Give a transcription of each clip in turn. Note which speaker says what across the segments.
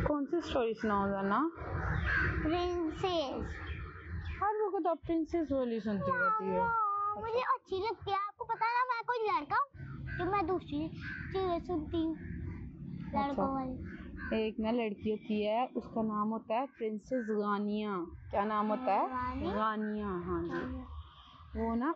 Speaker 1: कौन सी स्टोरी सुनाओ ना?
Speaker 2: प्रिंसेस।
Speaker 1: हर वक्त आप प्रिंसेस वाली सुनती रहती है।
Speaker 2: मुझे अच्छी लगती है। आपको पता है ना, मैं कोई लड़का हूँ कि मैं दूसरी चीजें सुनती हूँ लड़कों वाली।
Speaker 1: एक ना लड़की होती है, उसका नाम होता है प्रिंसेस गानिया। क्या नाम होता है? गानिया। हाँ जी। वो ना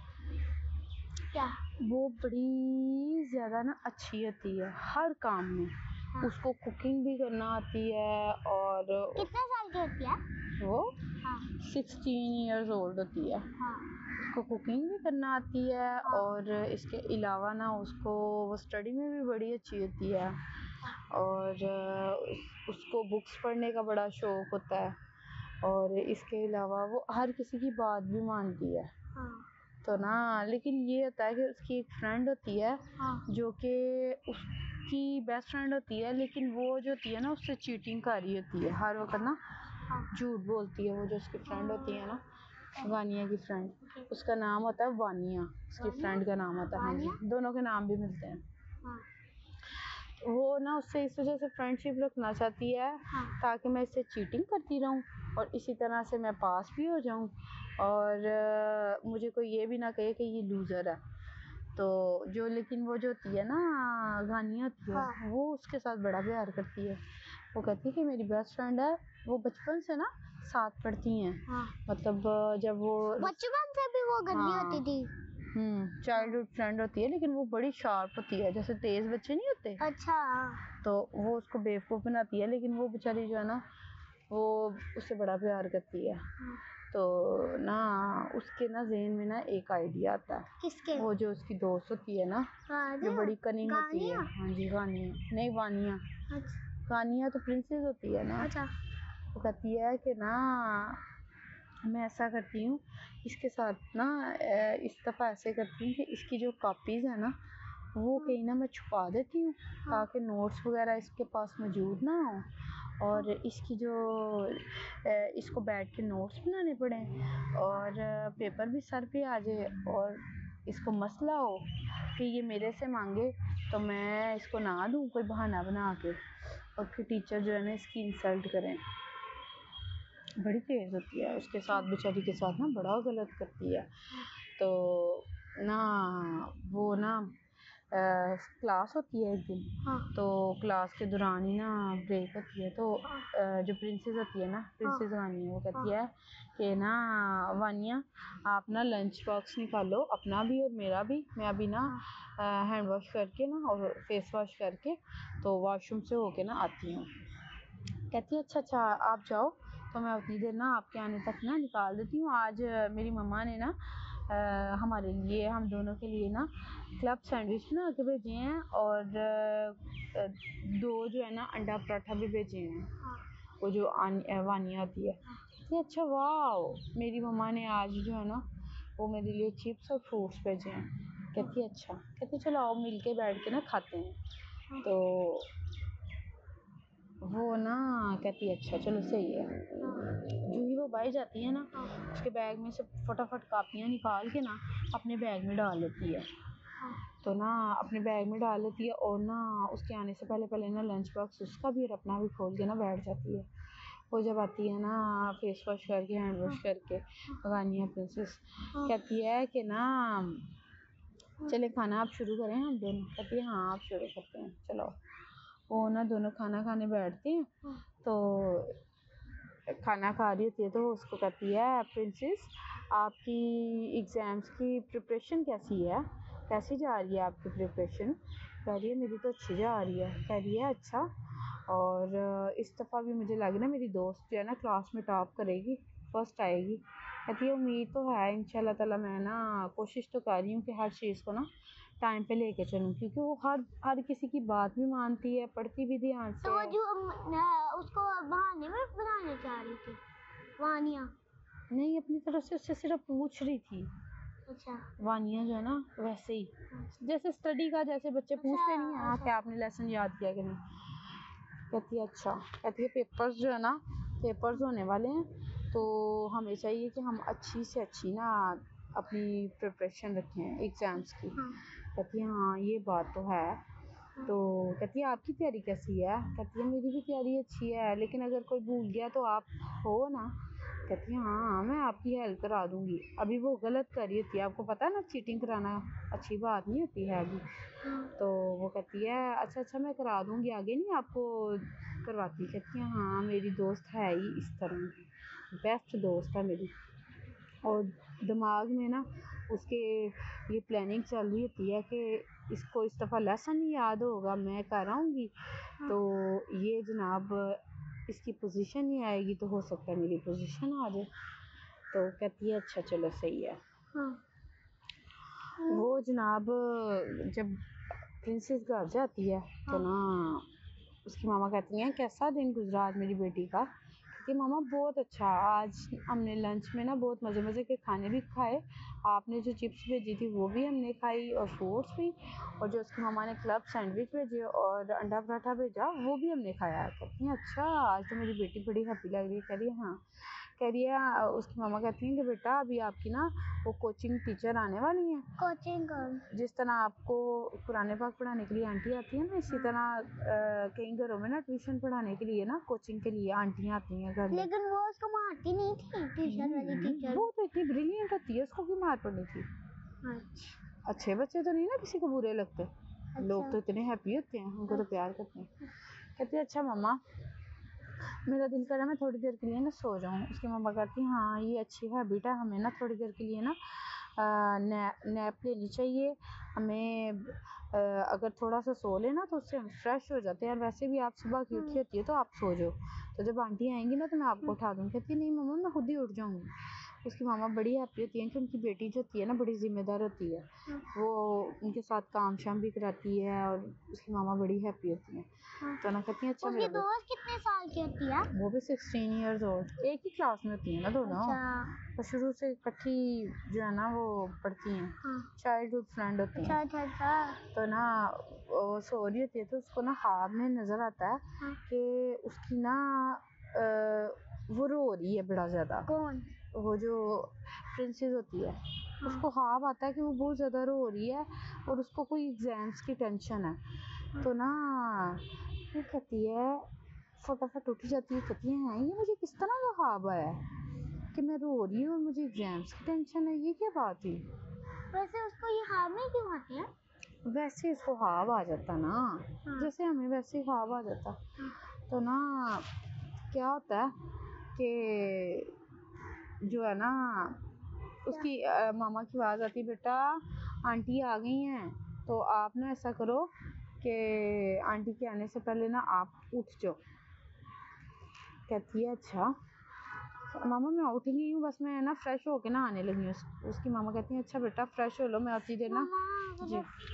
Speaker 2: क्या?
Speaker 1: वो बड़ी ज्यादा ना अच्छी होती है हर काम में।
Speaker 2: हाँ।
Speaker 1: उसको कुकिंग भी करना आती है। और
Speaker 2: कितने साल की होती है
Speaker 1: वो?
Speaker 2: हाँ।
Speaker 1: 16 ईयर्स ओल्ड होती है।
Speaker 2: हाँ।
Speaker 1: उसको कुकिंग भी करना आती है।
Speaker 2: हाँ।
Speaker 1: और इसके अलावा ना उसको वो स्टडी में भी बड़ी अच्छी होती है। और उसको बुक्स पढ़ने का बड़ा शौक होता है। और इसके अलावा वो हर किसी की बात भी मानती है।
Speaker 2: हाँ।
Speaker 1: तो ना लेकिन ये होता है कि उसकी एक फ्रेंड होती है।
Speaker 2: हाँ।
Speaker 1: जो कि उसकी बेस्ट फ्रेंड होती है, लेकिन वो जो होती है ना उससे चीटिंग कर रही होती है हर वक्त ना।
Speaker 2: हाँ।
Speaker 1: झूठ बोलती है वो जो उसकी फ्रेंड होती है ना, वानिया की फ्रेंड। उसका नाम होता है वानिया, उसकी फ्रेंड का नाम होता है। हाँ जी, दोनों के नाम भी मिलते हैं।
Speaker 2: हाँ।
Speaker 1: वो ना उससे इस वजह से फ्रेंडशिप रखना चाहती है।
Speaker 2: हाँ।
Speaker 1: ताकि मैं इससे चीटिंग करती रहूं और इसी तरह से मैं पास भी हो जाऊं। और मुझे कोई ये भी ना कहे कि ये लूज़र है। तो जो लेकिन वो जो होती है ना गानिया होती है।
Speaker 2: हाँ।
Speaker 1: वो उसके साथ बड़ा प्यार करती है। वो कहती है कि मेरी बेस्ट फ्रेंड है। वो बचपन से ना साथ पढ़ती हैं।
Speaker 2: हाँ।
Speaker 1: मतलब जब वो
Speaker 2: बचपन से भी वो गंदी होती थी।
Speaker 1: चाइल्डहुड फ्रेंड होती है, लेकिन वो बड़ी शार्प होती है, जैसे तेज बच्चे नहीं होते।
Speaker 2: अच्छा।
Speaker 1: तो वो उसको बेवकूफ़ बनाती है, लेकिन वो बेचारी जो है ना वो उससे बड़ा प्यार करती है। तो ना उसके ना ज़हन में ना एक आइडिया आता है।
Speaker 2: किसके?
Speaker 1: वो जो उसकी दोस्त होती है ना, जो बड़ी कनिंग होती है। हाँ जी, गानिया नहीं वानिया।
Speaker 2: अच्छा।
Speaker 1: गानिया तो प्रिंसेस होती है ना।
Speaker 2: अच्छा।
Speaker 1: वो कहती है कि ना मैं ऐसा करती हूँ इसके साथ ना, इस दफ़ा ऐसे करती हूँ कि इसकी जो कॉपीज़ है ना वो कहीं ना मैं छुपा देती हूँ। ताकि नोट्स वगैरह इसके पास मौजूद ना हो। और इसकी जो इसको बैठ के नोट्स बनाने पड़े और पेपर भी सर पे आ जाए। और इसको मसला हो कि ये मेरे से मांगे तो मैं इसको ना दूँ कोई बहाना बना के। और फिर टीचर जो है ना इसकी इंसल्ट करें। बड़ी तेज़ होती है, उसके साथ बेचारी के साथ ना बड़ा गलत करती है। तो ना वो ना क्लास होती है एक दिन।
Speaker 2: हाँ।
Speaker 1: तो क्लास के दौरान ही ना ब्रेक होती है। तो जो प्रिंसेस होती है ना, प्रिंसेस गानिया, वो कहती है कि ना वानिया आप ना लंच बॉक्स निकालो अपना भी और मेरा भी। मैं अभी ना हैंड वॉश करके ना और फेस वॉश करके तो वॉशरूम से होके ना आती हूँ। कहती है अच्छा आप जाओ, तो मैं उतनी देर ना आपके आने तक ना निकाल देती हूँ। आज मेरी मम्मा ने ना हमारे लिए, हम दोनों के लिए ना क्लब सैंडविच बना के भेजे हैं। और 2 जो है ना अंडा पराठा भी भेजे हैं। वो जो वानिया होती है। कहती अच्छा वाह, मेरी मम्मा ने आज जो है ना वो मेरे लिए चिप्स और फ्रूट्स भेजे हैं। कहती अच्छा, कहती चलो आओ मिल के बैठ के ना खाते हैं। तो वो ना कहती अच्छा चलो सही है। जो ही वो बाहर जाती है ना, उसके बैग में से फटाफट कापियाँ निकाल के ना अपने बैग में डाल लेती है। तो ना अपने बैग में डाल लेती है और ना उसके आने से पहले पहले ना लंच बॉक्स उसका भी और अपना भी खोल के ना बैठ जाती है। वो जब आती है ना फेस वॉश करके हैंड वॉश करके, गानिया प्रिंसेस कहती है कि ना चले खाना आप शुरू करें हम दोनों। कहती है हाँ आप शुरू करते हैं चलो। वो ना दोनों खाना खाने बैठते हैं। तो खाना खा रही होती है तो उसको कहती है प्रिंसेस आपकी एग्ज़ाम्स की प्रिपरेशन कैसी है, कैसी जा रही है आपकी प्रिपरेशन। कह रही है मेरी तो अच्छी जा रही है। कह रही है अच्छा, और इस दफ़ा भी मुझे लग रहा है मेरी दोस्त जो है ना क्लास में टॉप करेगी, फर्स्ट आएगी। कहती है उम्मीद तो है इंशाल्लाह ताला। मैं ना कोशिश तो कर रही हूँ कि हर चीज़ को ना टाइम पे लेके चलूँ, क्योंकि वो हर किसी की बात भी मानती है, पढ़ती भी ध्यान से।
Speaker 2: तो वो जो उसको बहाने में बनाने चाह रही थी वानिया?
Speaker 1: नहीं, अपनी तरफ से उससे सिर्फ पूछ रही थी।
Speaker 2: अच्छा।
Speaker 1: वानिया जो है ना वैसे ही जैसे स्टडी का, जैसे बच्चे पूछते नहीं है कि आपने लेसन याद किया कि नहीं। कहती है अच्छा, कहती है पेपर्स जो है ना पेपर्स होने वाले हैं, तो हमें चाहिए कि हम अच्छी से अच्छी ना अपनी प्रिपरेशन रखें एग्ज़ाम्स की। कहती है हाँ ये बात तो है। तो कहती है आपकी तैयारी कैसी है? कहती है मेरी भी तैयारी अच्छी है, लेकिन अगर कोई भूल गया तो आप हो ना? कहती है हाँ मैं आपकी हेल्प करा दूंगी। अभी वो गलत कर रही होती है, आपको पता है ना चीटिंग कराना अच्छी बात नहीं होती है अभी। तो वो कहती है अच्छा अच्छा मैं करा दूंगी, आगे नहीं आपको करवाती। कहती है हाँ मेरी दोस्त है ही इस तरह की, बेस्ट दोस्त है मेरी। और दिमाग में ना उसके ये प्लानिंग चल रही होती है कि इसको इस दफ़ा लेसन नहीं याद होगा, मैं कराऊंगी तो ये जनाब इसकी पोजीशन नहीं आएगी, तो हो सकता है मेरी पोजीशन आ जाए। तो कहती है अच्छा चलो सही है। वो जनाब जब प्रिंसेस घर जाती है तो ना उसकी मामा कहती हैं कैसा दिन गुजरा आज मेरी बेटी का? कहती है मामा बहुत अच्छा, आज हमने लंच में ना बहुत मज़े मज़े के खाने भी खाए, आपने जो चिप्स भेजी थी वो भी हमने खाई और फ्रूट्स भी, और जो उसकी मामा ने क्लब सैंडविच भेजे और अंडा पराठा भेजा वो भी हमने खाया। कहती हैं अच्छा आज तो मेरी बेटी बड़ी हैप्पी लग रही है। कह रही है हाँ। कह रही है उसकी मामा कहती हैं कि बेटा अभी आपकी ना वो कोचिंग टीचर आने वाली हैं।
Speaker 2: कोचिंग
Speaker 1: जिस तरह आपको कुरान पाक पढ़ाने के लिए आंटी आती है ना, इसी तरह कई घरों में ना ट्यूशन पढ़ाने के लिए ना कोचिंग के लिए आंटियाँ आती हैं घर में।
Speaker 2: लेकिन वो उसको मारती नहीं थी ट्यूशन वाली टीचर।
Speaker 1: वो तो इतनी ब्रिलियंट होती है, उसको क्यों मार पड़नी थी?
Speaker 2: अच्छा
Speaker 1: अच्छे बच्चे तो नहीं ना किसी को बुरे लगते। लोग तो इतने हैप्पी होते हैं, उनको तो प्यार करते हैं। कहते हैं अच्छा मम्मा मेरा दिल कर रहा है मैं थोड़ी देर के लिए ना सो जाऊँ। उसकी मम्मा कहती हैं हाँ ये अच्छी हैबिट है, हमें ना थोड़ी देर के लिए ना नैप लेनी चाहिए हमें। अगर थोड़ा सा सो लेना तो उससे हम फ्रेश हो जाते हैं, और वैसे भी आप सुबह की उठी होती है तो आप सो जाओ, तो जब आंटी आएंगी ना तो मैं आपको उठा दूँगी। कहती नहीं मम्मा मैं खुद ही उठ जाऊँगी। उसकी मामा बड़ी हैप्पी होती है कि उनकी बेटी जो होती है ना बड़ी ज़िम्मेदार होती है, वो उनके साथ काम शाम भी कराती है, और उसकी मामा बड़ी हैप्पी होती है। तो ना कहती हैं अच्छा
Speaker 2: उसकी
Speaker 1: मेरा
Speaker 2: दोस्त कितने साल की होती है?
Speaker 1: वो भी 16 ईयर्स ओल्ड, एक ही क्लास में होती है ना दोनों। तो शुरू से इकट्ठी जो है ना वो पढ़ती हैं, चाइल्डहुड फ्रेंड होती हैं। तो ना वो सो रही होती है तो उसको ना ख्वाब में नज़र आता है कि उसकी ना वो रो रही है बड़ा ज़्यादा।
Speaker 2: कौन?
Speaker 1: वो जो प्रिंसेस होती है उसको ख्वाब आता है कि वो बहुत ज़्यादा रो रही है और उसको कोई एग्ज़ाम्स की टेंशन है। तो ना वो कहती है फटाफट उठ जाती है, कहती है ये मुझे किस तरह का ख्वाब आया है कि मैं रो रही हूँ और मुझे एग्ज़ाम्स की टेंशन है, ये क्या बात हुई?
Speaker 2: वैसे उसको ये ख्वाब नहीं क्यों आते हैं?
Speaker 1: वैसे इसको ख्वाब आ जाता ना, जैसे हमें वैसे ही ख्वाब आ जाता। तो ना क्या होता है कि जो है ना उसकी मामा की आवाज़ आती है बेटा आंटी आ गई हैं, तो आप ना ऐसा करो कि आंटी के आने से पहले ना आप उठ जाओ। कहती है अच्छा मामा मैं उठ गई हूँ, बस मैं ना फ्रेश होके ना आने लगी हूँ। उसकी मामा कहती हैं अच्छा बेटा फ्रेश हो लो, मैं आती देर ना जी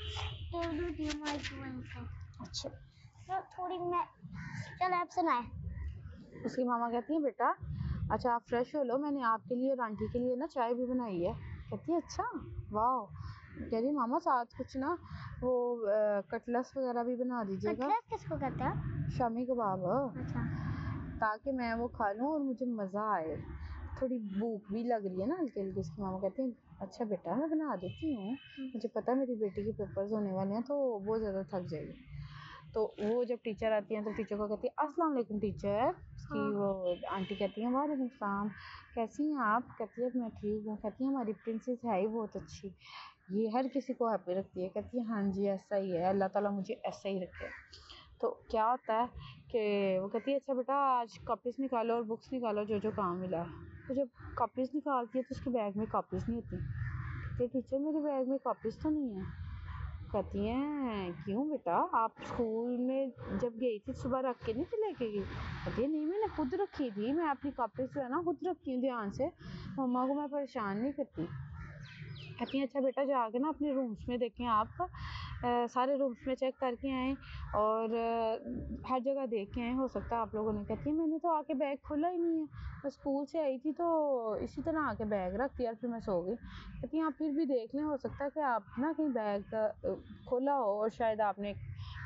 Speaker 1: अच्छा
Speaker 2: थोड़ी मैं चल आप सुनाए।
Speaker 1: उसकी मामा कहती है बेटा अच्छा आप फ्रेश हो लो, मैंने आपके लिए और आंटी के लिए ना चाय भी बनाई है। कहती है अच्छा वाह। कह रही मामा साथ कुछ ना वो कटलेट्स वगैरह भी बना दीजिएगा।
Speaker 2: कटलेट्स किसको कहते हैं?
Speaker 1: शामी कबाब।
Speaker 2: अच्छा
Speaker 1: ताकि मैं वो खा लूँ और मुझे मज़ा आए, थोड़ी भूख भी लग रही है ना हल्की हल्की। उसकी मामा कहती हैं अच्छा बेटा मैं बना देती हूँ, मुझे पता है मेरी बेटी के पेपर्स होने वाले हैं तो बहुत ज़्यादा थक जाएगी। तो वो जब टीचर आती हैं तो टीचर को कहती है अस्सलाम वालेकुम टीचर। उसकी वो आंटी कहती हैं वालेकुम सलाम, कैसी हैं आप? कहती है मैं ठीक हूँ। कहती है हमारी प्रिंसेस है ही बहुत अच्छी, ये हर किसी को हैप्पी रखती है। कहती है हाँ जी ऐसा ही है, अल्लाह ताला मुझे ऐसा ही रखे। तो क्या होता है कि वो कहती है अच्छा बेटा आज कॉपीज़ निकालो और बुक्स निकालो जो जो काम मिला है। तो जब कॉपीज़ निकालती है तो उसके बैग में कॉपीज़ नहीं होती। कहती है टीचर मेरे बैग में कॉपीज़ तो नहीं है। कहती हैं क्यों बेटा आप स्कूल में जब गई थी सुबह रख के नहीं थी लेके गई? कहती है नहीं मैंने खुद रखी थी, मैं अपनी कॉपीज़ जो है ना खुद रखती हूँ ध्यान से, मम्मा को मैं परेशान नहीं करती। कहती हैं अच्छा बेटा जाके ना अपने रूम्स में देखें आप, सारे रूम्स में चेक करके आएँ और हर जगह देख के आएँ, हो सकता है आप लोगों ने। कहती है मैंने तो आके बैग खोला ही नहीं है, मैं स्कूल से आई थी तो इसी तरह आके बैग रख दिया और फिर मैं सो गई। कहती हैं आप फिर भी देख लें, हो सकता है कि आप ना कहीं बैग खोला हो और शायद आपने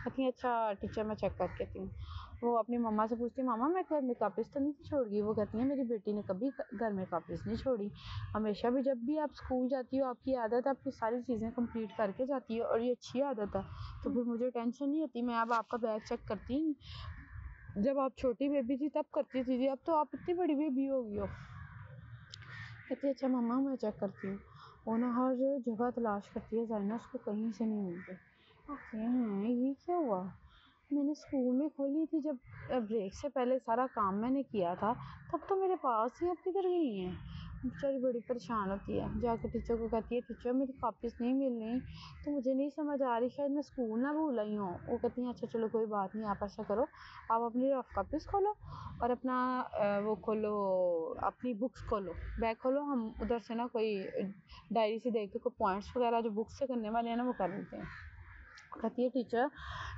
Speaker 1: कहती हैं अच्छा टीचर मैं चेक करके आती हूँ। वो अपनी मम्मा से पूछती है मामा मैं घर में कापिस तो नहीं छोड़ गई? वो कहती हैं मेरी बेटी ने कभी घर में कापिस नहीं छोड़ी, हमेशा भी जब भी आप स्कूल जाती हो आपकी आदत है आपकी सारी चीज़ें कंप्लीट करके जाती है और ये अच्छी आदत है, तो फिर मुझे टेंशन नहीं होती। मैं अब आपका बैग चेक करती हूँ, जब आप छोटी बेबी थी तब करती थी, अब तो आप इतनी बड़ी बेबी हो गई हो। कहती है अच्छा मम्मा मैं चेक करती हूँ। वो ना हर जगह तलाश करती है जाइना, उसको कहीं से नहीं मिलती। कहती हैं ये क्या हुआ? मैंने स्कूल में खोली थी जब ब्रेक से पहले सारा काम मैंने किया था, तब तो मेरे पास ही, अब किधर गई हैं? बेचारी बड़ी परेशान होती है, जाकर टीचर को कहती है टीचर मेरी कापिस नहीं मिल रही, तो मुझे नहीं समझ आ रही, शायद मैं स्कूल ना भूल आई हूँ। वो कहती हैं अच्छा चलो कोई बात नहीं, आप ऐसा करो आप अपनी रफ कापिस खोलो और अपना वो खोलो, अपनी बुक्स खोलो, बैग खोलो, हम उधर से ना कोई डायरी से देख के कोई पॉइंट्स वगैरह जो बुक्स से करने वाले हैं ना वो कर लेते हैं। कहती है टीचर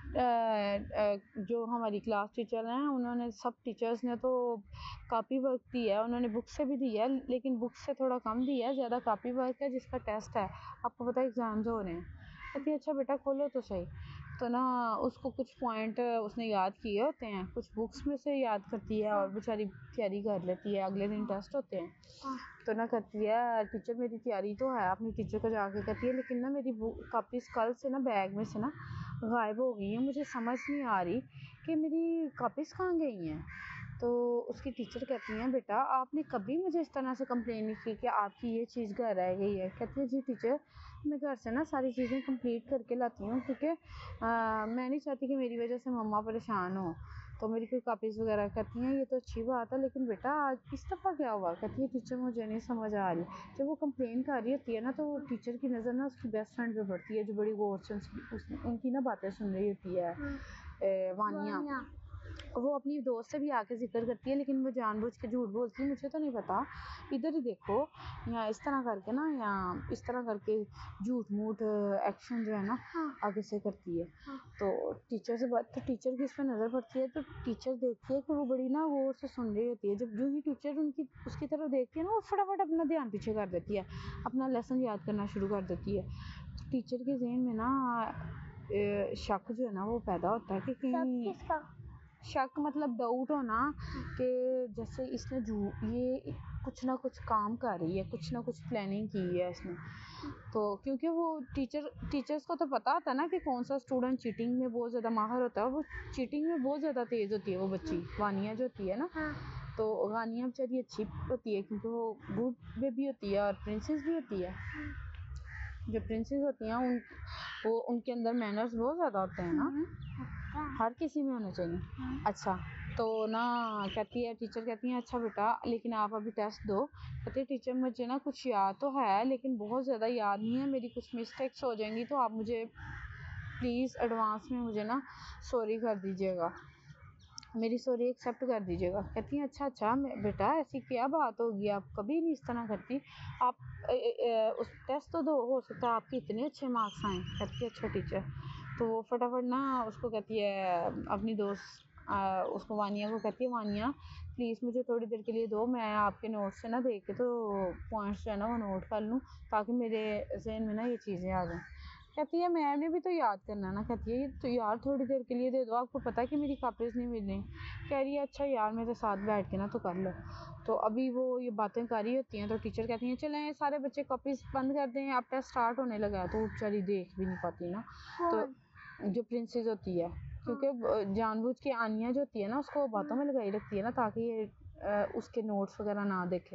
Speaker 1: जो हमारी क्लास टीचर हैं उन्होंने, सब टीचर्स ने तो कापी वर्क दिया है, उन्होंने बुक से भी दिया है लेकिन बुक से थोड़ा कम दिया है, ज़्यादा कापी वर्क है जिसका टेस्ट है, आपको पता है एग्ज़ाम्स हो रहे हैं। कहती है अच्छा बेटा खोलो तो सही। तो ना उसको कुछ पॉइंट उसने याद किए होते हैं, कुछ बुक्स में से याद करती है और बेचारी तैयारी कर लेती है, अगले दिन टेस्ट होते हैं। तो ना कहती है टीचर मेरी तैयारी तो है, अपनी टीचर को जाके कहती है लेकिन ना मेरी कापीस कल से ना बैग में से ना गायब हो गई हैं, मुझे समझ नहीं आ रही कि मेरी कापीस कहाँ गई हैं। तो उसकी टीचर कहती हैं बेटा आपने कभी मुझे इस तरह से कंप्लेन नहीं की कि आपकी ये चीज़ घर रह गई है? कहती है जी टीचर मैं घर से ना सारी चीज़ें कंप्लीट करके लाती हूँ क्योंकि मैं नहीं चाहती कि मेरी वजह से मम्मा परेशान हो, तो मेरी कोई कापीस वगैरह। कहती हैं ये तो अच्छी बात है लेकिन बेटा आज इस दफ़ा क्या हुआ? कहती है टीचर मुझे नहीं समझ आ रही। जब वो कंप्लेन कर रही होती है ना तो टीचर की नज़र ना उसकी बेस्ट फ्रेंड पे पड़ती है जो बड़ी गौर से उनकी ना बातें सुन रही होती है, वानिया। वो अपनी दोस्त से भी आके ज़िक्र करती है लेकिन वो जानबूझ के झूठ बोलती है, मुझे तो नहीं पता, इधर ही देखो, या इस तरह करके ना, या इस तरह करके झूठ मूठ एक्शन जो है ना आगे से करती है। तो टीचर से बात, तो टीचर की इस पर नज़र पड़ती है, तो टीचर देखती है कि वो बड़ी ना गौर से सुन रही होती है। जब जो ही टीचर उनकी उसकी तरफ देखती है ना वो फटाफट अपना ध्यान पीछे कर देती है, अपना लेसन याद करना शुरू कर देती है। तो टीचर के ज़हन में ना शक जो है ना वो पैदा होता है कि कहीं, शक मतलब डाउट होना कि जैसे इसने ये कुछ ना कुछ काम कर रही है, कुछ ना कुछ प्लानिंग की है इसने। तो क्योंकि वो टीचर्स को तो पता होता है ना कि कौन सा स्टूडेंट चीटिंग में बहुत ज़्यादा माहिर होता है, वो चीटिंग में बहुत ज़्यादा तेज़ होती है वो बच्ची, वानिया जो होती है ना। तो वानिया बेचारी अच्छी होती है क्योंकि वो गुड बेबी होती है और प्रिंसेस भी होती है। जो प्रिंसेस होती हैं उनके अंदर मैनर्स बहुत ज़्यादा होते हैं ना, हर किसी में होना चाहिए। अच्छा तो ना कहती है टीचर, कहती हैं अच्छा बेटा लेकिन आप अभी टेस्ट दो। कहती है टीचर मुझे ना कुछ याद तो है लेकिन बहुत ज़्यादा याद नहीं है, मेरी कुछ मिस्टेक्स हो जाएंगी तो आप मुझे प्लीज़ एडवांस में मुझे ना सॉरी कर दीजिएगा, मेरी सॉरी एक्सेप्ट कर दीजिएगा। कहती हैं अच्छा बेटा ऐसी क्या बात होगी, आप कभी नहीं इस तरह करती, आप उस टेस्ट तो दो, हो सकता है आपके इतने अच्छे मार्क्स आएँ। कहती है अच्छा टीचर। तो वो फटाफट ना उसको कहती है अपनी दोस्त उसको वानिया को कहती है वानिया प्लीज़ मुझे थोड़ी देर के लिए दो, मैं आपके नोट से ना देख के तो पॉइंट्स जो है ना वो नोट कर लूँ ताकि मेरे ज़हन में ना ये चीज़ें आ जाएँ। कहती है मैम ने भी तो याद करना ना। कहती है तो यार थोड़ी देर के लिए दे दो, आपको पता है कि मेरी कापीज़ नहीं मिल रही। कह रही है अच्छा यार मेरे साथ बैठ के ना तो कर लो। तो अभी वो ये बातें कर रही होती हैं तो टीचर कहती हैं चलें सारे बच्चे कापीज़ बंद कर दें, अब टेस्ट स्टार्ट होने लगा है। तो वो बेचारी देख भी नहीं पाती ना, तो जो प्रिंसेस होती है क्योंकि जानबूझ के आनिया जो होती है ना उसको बातों में लगाई रखती है ना ताकि ये उसके नोट्स वगैरह ना देखे।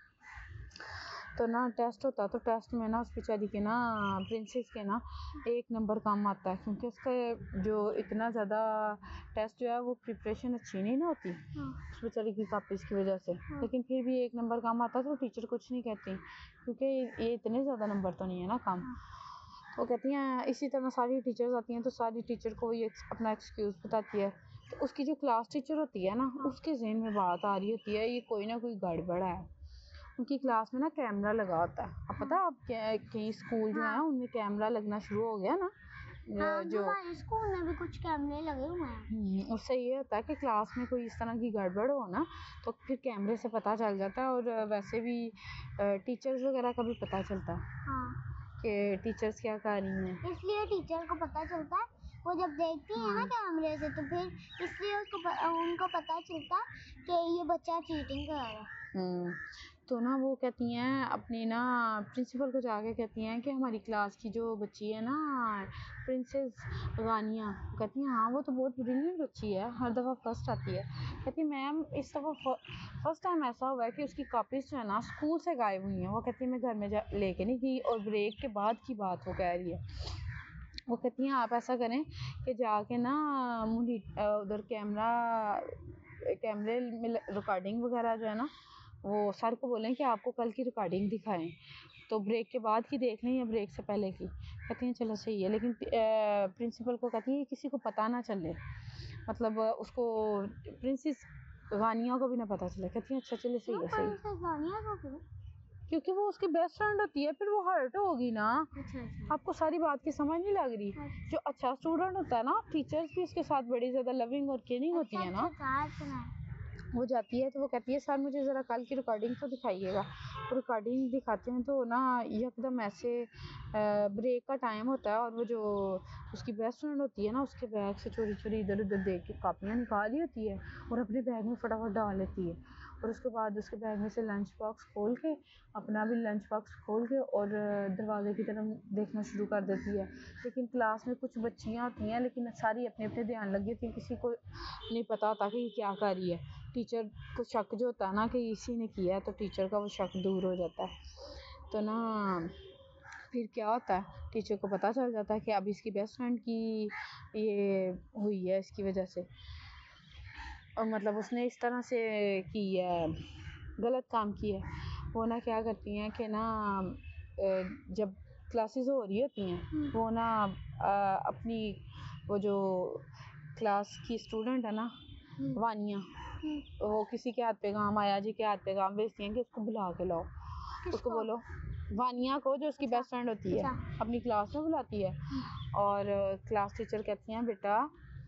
Speaker 1: तो ना टेस्ट होता है तो टेस्ट में ना उस बेचारी के ना प्रिंसेस के ना 1 नंबर कम आता है क्योंकि उसका जो इतना ज़्यादा टेस्ट जो है वो प्रिपरेशन अच्छी नहीं ना होती उस बेचारी की कापीज़ की वजह से, लेकिन फिर भी 1 नंबर कम आता है तो टीचर कुछ नहीं कहती क्योंकि ये इतने ज़्यादा नंबर तो नहीं है ना कम। तो कहती हैं इसी तरह सारी टीचर्स आती हैं तो सारी टीचर को ये अपना एक्सक्यूज़ बताती है। तो उसकी जो क्लास टीचर होती है ना उसके ज़हन में बात आ रही होती है ये कोई ना कोई गड़बड़ है। उनकी क्लास में ना कैमरा लगा होता है, अब पता है आप कई स्कूल जो है उनमें कैमरा लगना शुरू हो गया ना। जो
Speaker 2: हमारे स्कूल में भी कुछ कैमरे लगे हुए हैं।
Speaker 1: उससे ये होता है कि क्लास में कोई इस तरह की गड़बड़ हो ना तो फिर कैमरे से पता चल जाता है और वैसे भी टीचर्स वगैरह का भी पता चलता है कि टीचर्स क्या कर रही हैं,
Speaker 2: इसलिए टीचर को पता चलता है वो जब देखती है ना कैमरे से तो फिर इसलिए उनको पता चलता कि ये बच्चा चीटिंग कर रहा है।
Speaker 1: तो ना वो कहती हैं अपनी ना प्रिंसिपल को जाके कहती हैं कि हमारी क्लास की जो बच्ची है ना प्रिंसेस गानिया, कहती हैं हाँ वो तो बहुत ब्रिलियंट बच्ची है, हर दफ़ा फर्स्ट आती है। कहती है मैम इस दफ़ा फर्स्ट टाइम ऐसा हुआ है कि उसकी कॉपीज़ जो है ना स्कूल से गायब हुई हैं। वो कहती है मैं घर में लेके नहीं गई, और ब्रेक के बाद की बात वो कह रही है। वो कहती हैं आप ऐसा करें कि जाके ना उधर कैमरे में रिकॉर्डिंग वगैरह जो है ना वो सर को बोलें कि आपको कल की रिकॉर्डिंग दिखाएं, तो ब्रेक के बाद की देख लें या ब्रेक से पहले की। कहती हैं चलो सही है, लेकिन प्रिंसिपल को कहती है किसी को पता ना चले, मतलब उसको प्रिंसेस गानिया को भी ना पता चले। कहती हैं अच्छा चलो सही है, सही है। क्योंकि वो उसकी बेस्ट फ्रेंड होती है, फिर वो हर्ट होगी ना।
Speaker 2: अच्छा।
Speaker 1: आपको सारी बात की समझ नहीं लग रही? जो अच्छा स्टूडेंट होता है ना, टीचर्स भी उसके साथ बड़ी ज़्यादा लविंग और केयरिंग होती है ना। वो जाती है तो वो कहती है सर मुझे ज़रा कल की रिकॉर्डिंग तो दिखाइएगा। तो रिकॉर्डिंग दिखाते हैं तो ना एकदम ऐसे ब्रेक का टाइम होता है, और वो जो उसकी बेस्ट फ्रेंड होती है ना उसके बैग से चोरी चोरी इधर उधर देख के कापियाँ निकाली होती है और अपने बैग में फटाफट डाल लेती है। और उसके बाद उसके बैग में से लंच बॉक्स खोल के, अपना भी लंच बॉक्स खोल के और दरवाजे की तरफ देखना शुरू कर देती है। लेकिन क्लास में कुछ बच्चियाँ होती हैं लेकिन सारी अपने अपने ध्यान लगी होती है, किसी को नहीं पता होता कि ये क्या कर रही है। टीचर को शक जो होता है ना कि इसी ने किया है, तो टीचर का वो शक दूर हो जाता है। तो ना फिर क्या होता है, टीचर को पता चल जाता है कि अब इसकी बेस्ट फ्रेंड की ये हुई है इसकी वजह से, और मतलब उसने इस तरह से की है, गलत काम किया है। वो ना क्या करती हैं कि ना जब क्लासेस हो रही होती हैं वो ना अपनी वो जो क्लास की स्टूडेंट है ना वानिया, वो किसी के हाथ पे काम, माया जी के हाथ पे काम भेजती हैं कि उसको बुला के लाओ। उसको बोलो, वानिया को जो उसकी बेस्ट फ्रेंड होती है अपनी क्लास में बुलाती है, और क्लास टीचर कहती हैं बेटा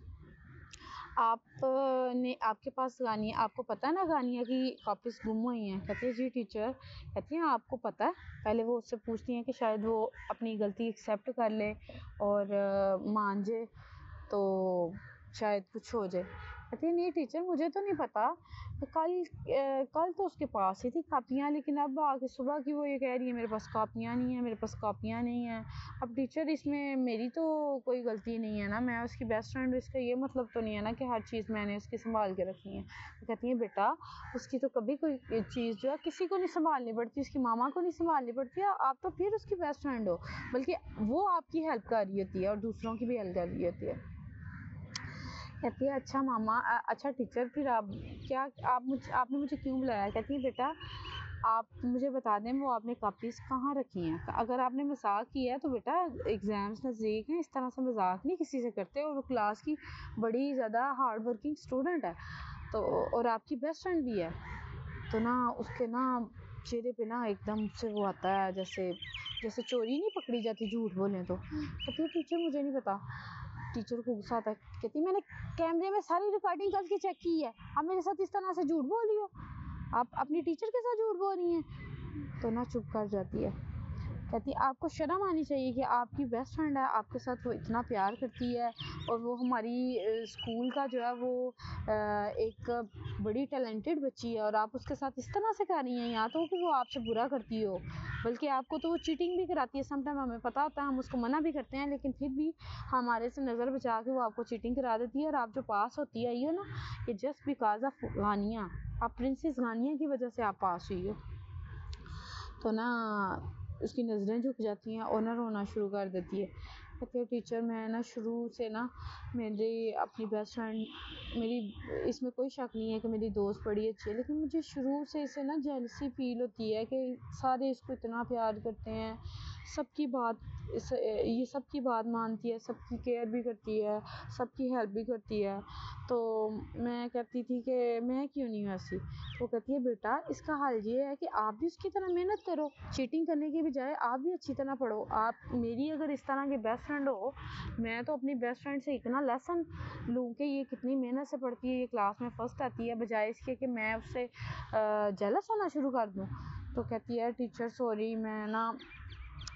Speaker 1: आपने आपके पास गानिया, आपको पता है ना गानिया की कॉपीज़ गुम हुई हैं? कहती है जी टीचर। कहती हैं आपको पता है? पहले वो उससे पूछती हैं कि शायद वो अपनी गलती एक्सेप्ट कर ले और मान जाए तो शायद कुछ हो जाए। कहती है नहीं टीचर मुझे तो नहीं पता, कल तो उसके पास ही थी कापियाँ, लेकिन अब आके सुबह की वो ये कह रही है मेरे पास कापियाँ नहीं है, मेरे पास कापियाँ नहीं है। अब टीचर इसमें मेरी तो कोई गलती नहीं है ना, मैं उसकी बेस्ट फ्रेंड हूँ, इसका ये मतलब तो नहीं है ना कि हर चीज़ मैंने उसकी संभाल के रखी है। तो कहती है बेटा उसकी तो कभी कोई चीज़ जो है किसी को नहीं संभालनी पड़ती, उसकी मामा को नहीं संभालनी पड़ती है, आप तो फिर उसकी बेस्ट फ्रेंड हो, बल्कि वो आपकी हेल्प कर रही होती है और दूसरों की भी हेल्प कर रही होती है। कहती है अच्छा मामा अच्छा टीचर फिर आप क्या आपने मुझे क्यों बुलाया? कहती है बेटा आप मुझे बता दें वो आपने कॉपीज़ कहाँ रखी हैं। अगर आपने मजाक किया है तो बेटा एग्ज़ाम्स नज़दीक हैं, इस तरह से मजाक नहीं किसी से करते, और वो क्लास की बड़ी ज़्यादा हार्ड वर्किंग स्टूडेंट है तो, और आपकी बेस्ट फ्रेंड भी है। तो ना उसके ना चेहरे पे ना एकदम से वो आता है जैसे चोरी नहीं पकड़ी जाती झूठ बोलें तो। कहती है टीचर मुझे नहीं पता। टीचर को गुस्सा आता है, कहती मैंने कैमरे में सारी रिकॉर्डिंग करके चेक की है, आप मेरे साथ इस तरह से झूठ बोल रही हो, आप अपनी टीचर के साथ झूठ बोल रही हैं। तो ना चुप कर जाती है। कहती आपको शर्म आनी चाहिए कि आपकी बेस्ट फ्रेंड है, आपके साथ वो इतना प्यार करती है, और वो हमारी स्कूल का जो है वो एक बड़ी टैलेंटेड बच्ची है, और आप उसके साथ इस तरह से कर रही हैं। या तो कि वो आपसे बुरा करती हो, बल्कि आपको तो वो चीटिंग भी कराती है। समटाइम हमें पता होता है, हम उसको मना भी करते हैं, लेकिन फिर भी हमारे से नज़र बचा के वो आपको चीटिंग करा देती है। और आप जो पास होती है ये ना, ये जस्ट बिकॉज ऑफ गानिया, आप प्रिंसेस गानिया की वजह से आप पास हुई हो। तो ना उसकी नज़रें झुक जाती हैं और ना रोना शुरू कर देती है। कहती है टीचर मैं ना शुरू से ना मेरी अपनी बेस्ट फ्रेंड, मेरी इसमें कोई शक नहीं है कि मेरी दोस्त बड़ी अच्छी है, लेकिन मुझे शुरू से इसे ना जेलसी फील होती है कि सारे इसको इतना प्यार करते हैं, सबकी बात ये सबकी बात मानती है, सबकी केयर भी करती है, सबकी हेल्प भी करती है। तो मैं कहती थी कि मैं क्यों नहीं हूँ ऐसी। वो कहती है बेटा इसका हल ये है कि आप भी उसकी तरह मेहनत करो, चीटिंग करने की बजाय आप भी अच्छी तरह पढ़ो। आप मेरी अगर इस तरह की बेस्ट फ्रेंड हो, मैं तो अपनी बेस्ट फ्रेंड से इतना लेसन लूँ कि ये कितनी मेहनत से पढ़ती है, ये क्लास में फ़र्स्ट आती है, बजाय इसके कि मैं उससे जेलस होना शुरू कर दूँ। तो कहती है टीचर सॉरी मैं ना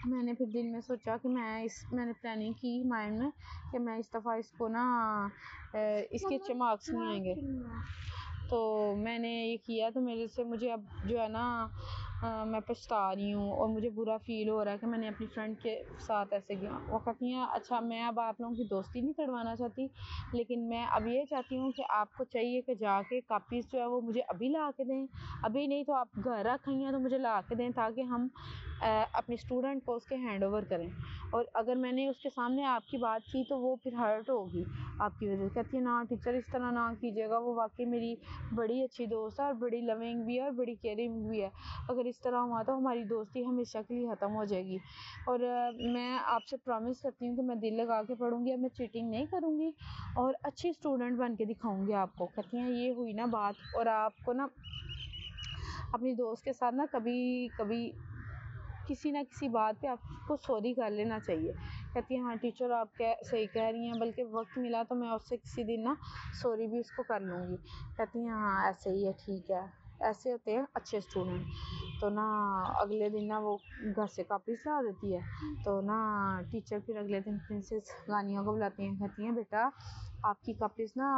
Speaker 1: मैंने फिर दिन में सोचा कि मैंने प्लानिंग की माइंड में कि मैं इस दफ़ा इसको ना इसके अच्छे मार्क्स नहीं आएंगे, तो मैंने ये किया। तो मुझे अब जो है ना मैं पछता रही हूँ और मुझे बुरा फील हो रहा है कि मैंने अपनी फ्रेंड के साथ ऐसे किया। वो कहती हैं अच्छा मैं अब आप लोगों की दोस्ती नहीं तोड़वाना चाहती, लेकिन मैं अब ये चाहती हूँ कि आपको चाहिए कि जाके कापीज़ जो है वो मुझे अभी ला के दें, अभी नहीं तो आप घर रखी हैं तो मुझे ला के दें, ताकि हम अपने स्टूडेंट को उसके हैंड ओवर करें। और अगर मैंने उसके सामने आपकी बात की तो वो फिर हर्ट होगी आपकी वजह से। कहती है ना टीचर इस तरह ना कीजिएगा, वो वाकई मेरी बड़ी अच्छी दोस्त है और बड़ी लविंग भी है और बड़ी केयरिंग भी है, अगर इस तरह हुआ तो हमारी दोस्ती हमेशा के लिए ख़त्म हो जाएगी। और मैं आपसे प्रॉमिस करती हूँ कि मैं दिल लगा के पढ़ूँगी, अब मैं चीटिंग नहीं करूँगी और अच्छी स्टूडेंट बन के दिखाऊँगी आपको। कहती हैं ये हुई ना बात, और आपको ना अपनी दोस्त के साथ ना कभी कभी किसी ना किसी बात पे आपको सॉरी कर लेना चाहिए। कहती है हाँ टीचर आप सही कह रही हैं, बल्कि वक्त मिला तो मैं उससे किसी दिन ना सॉरी भी उसको कर लूँगी। कहती हैं हाँ ऐसे ही है, ठीक है, ऐसे होते हैं अच्छे स्टूडेंट। तो ना अगले दिन ना वो घर से कापीस ला देती है, तो ना टीचर फिर अगले दिन प्रिंसेस गानिया को बुलाती हैं। कहती हैं बेटा आपकी कापीस ना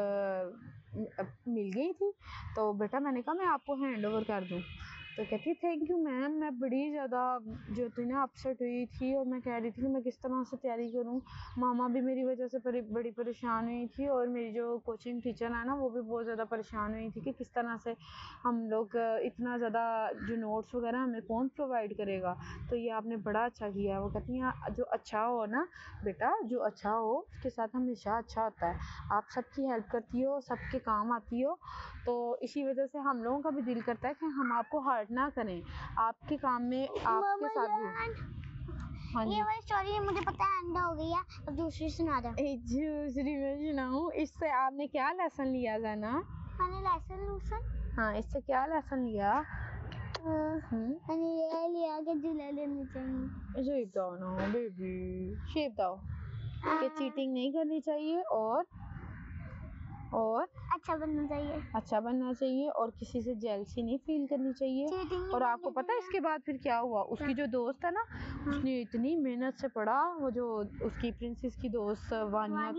Speaker 1: मिल गई थी, तो बेटा मैंने कहा मैं आपको हैंड ओवर कर दूँ। तो कहती है थैंक यू मैम, मैं बड़ी ज़्यादा जो थी ना अपसेट हुई थी और मैं कह रही थी कि मैं किस तरह से तैयारी करूं। मामा भी मेरी वजह से बड़ी परेशान हुई थी और मेरी जो कोचिंग टीचर है ना वो भी बहुत ज़्यादा परेशान हुई थी कि किस तरह से हम लोग इतना ज़्यादा जो नोट्स वगैरह हमें कौन प्रोवाइड करेगा, तो ये आपने बड़ा अच्छा किया। वो कहती हैं जो अच्छा हो ना बेटा, जो अच्छा हो उसके साथ हमेशा अच्छा होता है, आप सबकी हेल्प करती हो, सबके काम आती हो, तो इसी वजह से हम लोगों का भी दिल करता है कि हम आपको हर्ट ना करें आपके काम में, आपके साथ भी। हाँ जी
Speaker 2: ये वाली स्टोरी मुझे पता है एंड हो गई है, अब दूसरी सुना दो।
Speaker 1: दूसरी मैं सुनाऊं? इससे आपने क्या लेसन लिया जाना?
Speaker 2: मैंने लेसन
Speaker 1: हाँ इससे क्या लेसन लिया?
Speaker 2: मैंने ये लिया कि झूला लेनी चाहिए।
Speaker 1: शेप दाओ ना बेबी, शेप दाओ कि चीटिंग नहीं करनी चाहिए और
Speaker 2: अच्छा बनना चाहिए
Speaker 1: और किसी से जेलसी नहीं फील करनी चाहिए। और आपको पता है इसके बाद फिर क्या हुआ? उसकी जो दोस्त है ना उसने इतनी मेहनत से पढ़ा, वो जो उसकी प्रिंसेस की दोस्त वानिया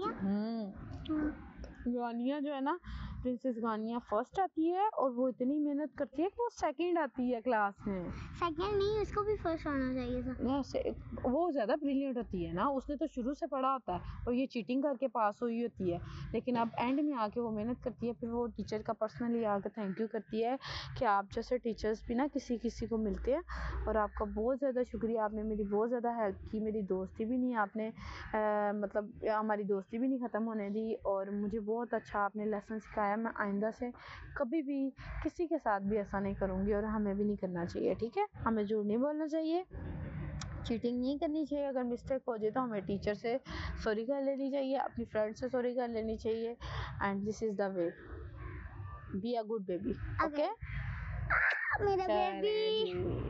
Speaker 1: गानिया जो है ना, प्रिंसेस गानिया फर्स्ट आती है और वो इतनी मेहनत करती है कि वो सेकंड आती है क्लास में।
Speaker 2: सेकंड नहीं, उसको भी फर्स्ट आना चाहिए था।
Speaker 1: वो ज़्यादा ब्रिलियंट होती है ना, उसने तो शुरू से पढ़ा होता है और ये चीटिंग करके पास हुई होती है, लेकिन अब एंड में आके वो मेहनत करती है। फिर वो टीचर का पर्सनली आकर थैंक यू करती है कि आप जैसे टीचर्स भी ना किसी को मिलते हैं, और आपका बहुत ज़्यादा शुक्रिया, आपने मेरी बहुत ज़्यादा हेल्प की, मेरी दोस्ती भी नहीं आपने मतलब हमारी दोस्ती भी नहीं ख़त्म होने दी, और मुझे बहुत अच्छा आपने लेसन सिखाया। मैं आइंदा से कभी भी किसी के साथ भी ऐसा नहीं करूँगी और हमें भी नहीं करना चाहिए, ठीक है? हमें झूठ नहीं बोलना चाहिए, चीटिंग नहीं करनी चाहिए, अगर मिस्टेक हो जाए तो हमें टीचर से सॉरी कर लेनी चाहिए, अपनी फ्रेंड से सॉरी कर लेनी चाहिए, and this is the way, be a good baby. Okay
Speaker 2: मेरा बेबी।